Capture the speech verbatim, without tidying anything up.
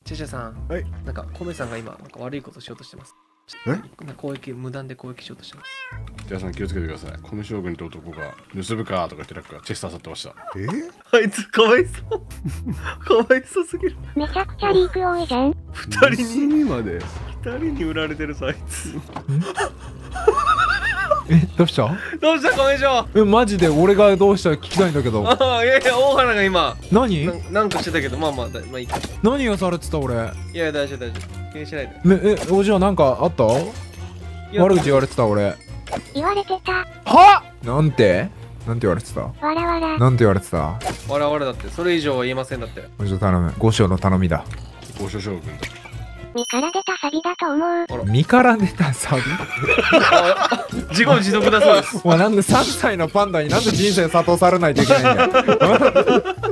チェチェさん、 はい。 なんかコメさんが今なんか悪いことしようとしてます。 え？ なんか攻撃無断で攻撃しようとしてます。 皆さん気をつけてください。米将軍って男が盗むかとか言ってなんかチェスター去ってました。 えあいつかわいそう。かわいそうすぎる。 めちゃくちゃリーク多いじゃん。 二人に盗みまで。 二人に売られてるさあいつ。 え、どうした？ どうしたコメ将？ え、マジで俺がどうしたか聞きたいんだけど。 ああいやいや大原が今何ななんかしてたけどまあまあだまあいいか。 何がされてた俺。 いやいや大丈夫大丈夫。気にしないで。 め、え、おじはなんかあった？ いや悪口言われてた俺。 言われてた。 は？なんて？なんて言われてた？ わらわら。 なんて言われてた？ わらわらだってそれ以上は言えませんだって。 おじ頼む。五章の頼みだ。 交渉将軍だ。 身から出たサビだと思う。 身から出たサビ？ 自業自得だそうです。 お前なんでさんさいのパンダになんで人生諭されないといけないんだよ。